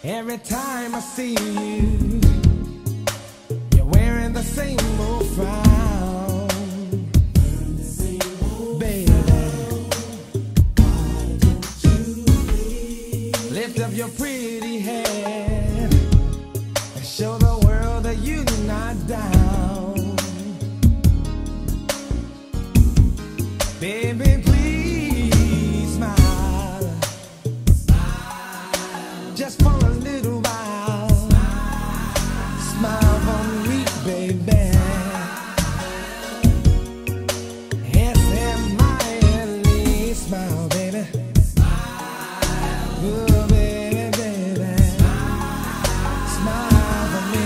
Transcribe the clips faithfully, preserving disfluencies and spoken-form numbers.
Every time I see you, you're wearing the same old frown, baby. Lift up your pretty head and show the world that you're not down, baby. Please smile, smile, just for a little while. Smile for me, baby. S M I L E, smile, baby. Oh, baby, baby. Smile for me.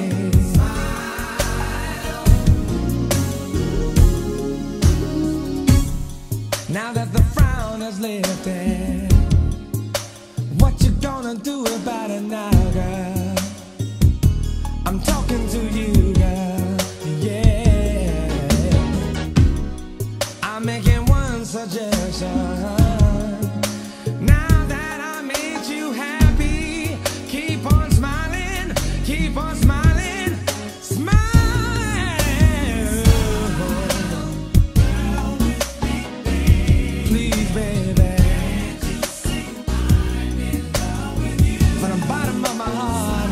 Now that the frown has lifted, what you gonna do about it now, girl? I'm talking to you, girl, yeah. I'm making one suggestion. Now that I made you happy, keep on smiling, keep on smiling, smile. Please, baby, from the bottom of my heart,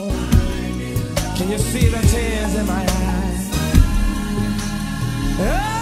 can you see the tears in my eyes? Oh!